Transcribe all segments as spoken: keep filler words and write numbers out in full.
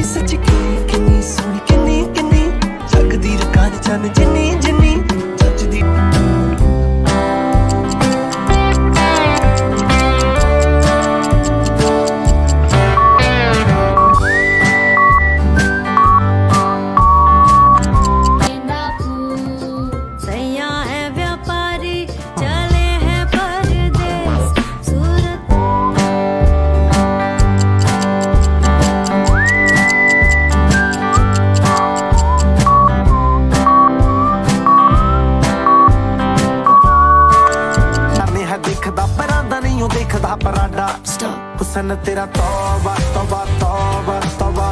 सच किन्नी किन्नी सोहनी किन्नी किन्नी जगदी रकान चन जिन्नी जिन्नी जचदी देखदा पराडा हुसन तेरा तौबा तौबा तौबा तौबा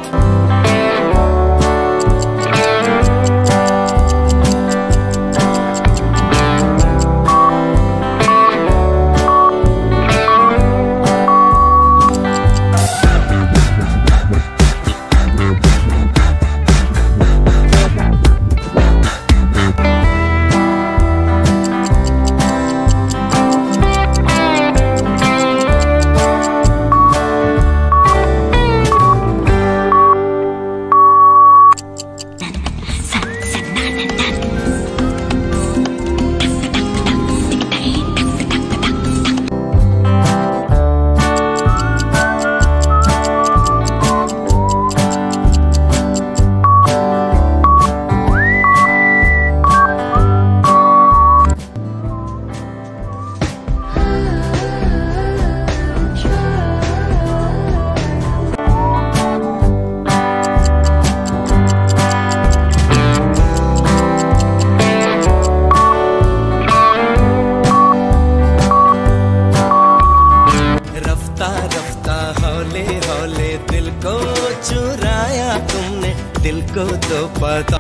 दिल को चुराया तुमने, दिल को तो पता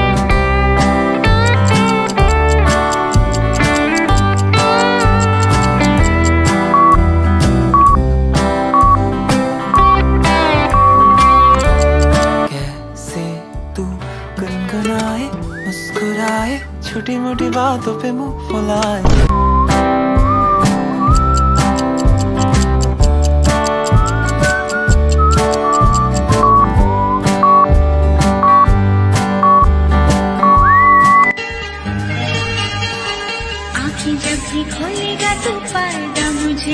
कैसे तू गुनगुनाए मुस्कुराए छोटी मोटी बातों पे मुंह फुलाए। जब भी खोलेगा तो पाएगा मुझे।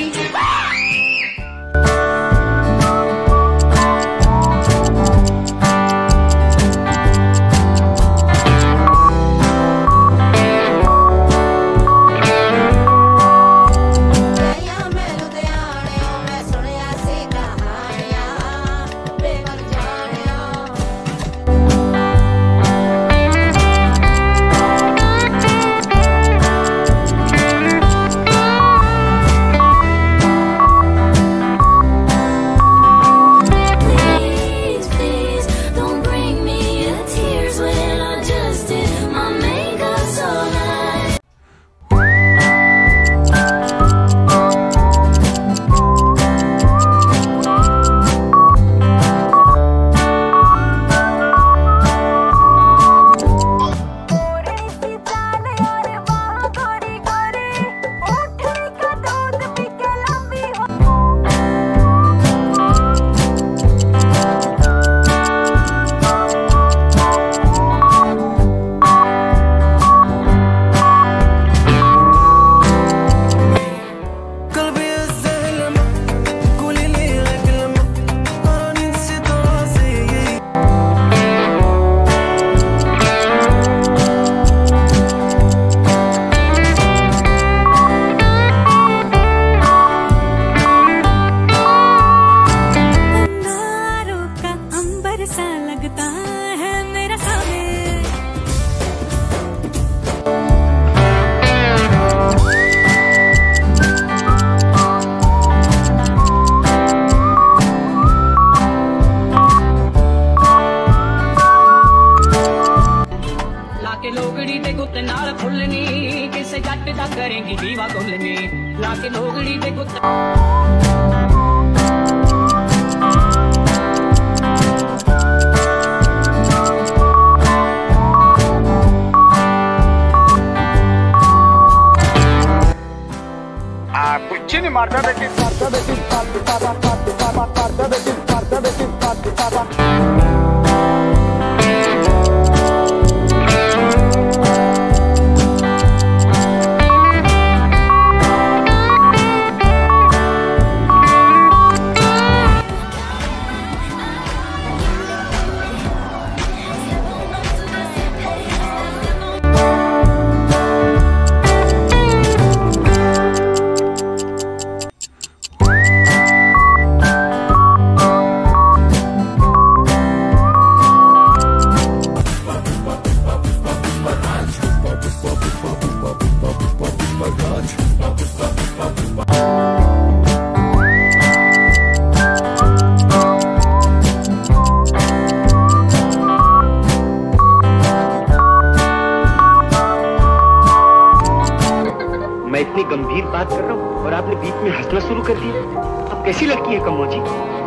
लोगड़ी ते गुत्त नाल फुलनी किसे जट दा करेंगी दीवा गुलनी लाके लोगड़ी ते गुत्त आ कुछ नहीं मारता देखिए मारता देखिए मारता देखिए मारता देखिए मारता देखिए मैं इतनी गंभीर बात कर रहा हूँ और आपने बीच में हंसना शुरू कर दिया। अब कैसी लड़की है कमो जी?